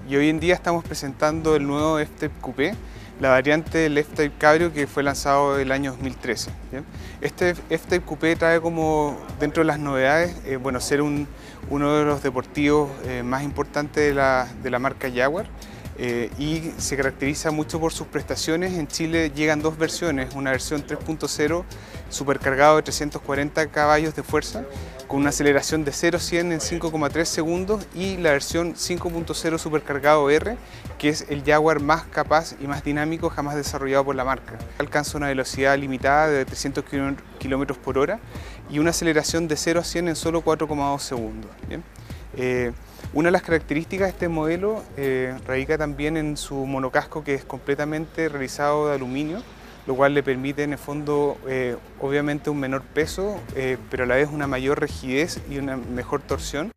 y hoy en día estamos presentando el nuevo F-Type Coupé, la variante del F-Type Cabrio que fue lanzado el año 2013. ¿Bien? Este F-Type Coupé trae como, dentro de las novedades, ser uno de los deportivos más importantes de la marca Jaguar. Y se caracteriza mucho por sus prestaciones. En Chile llegan dos versiones, una versión 3.0 supercargado de 340 caballos de fuerza con una aceleración de 0 a 100 en 5,3 segundos y la versión 5.0 supercargado R, que es el Jaguar más capaz y más dinámico jamás desarrollado por la marca. Alcanza una velocidad limitada de 300 km por hora y una aceleración de 0 a 100 en solo 4,2 segundos. ¿Bien? Una de las características de este modelo radica también en su monocasco, que es completamente realizado de aluminio, lo cual le permite en el fondo obviamente un menor peso, pero a la vez una mayor rigidez y una mejor torsión.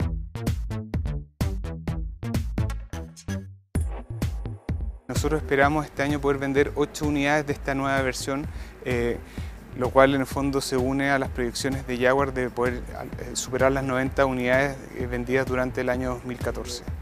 Nosotros esperamos este año poder vender 8 unidades de esta nueva versión, lo cual en el fondo se une a las proyecciones de Jaguar de poder superar las 90 unidades vendidas durante el año 2014.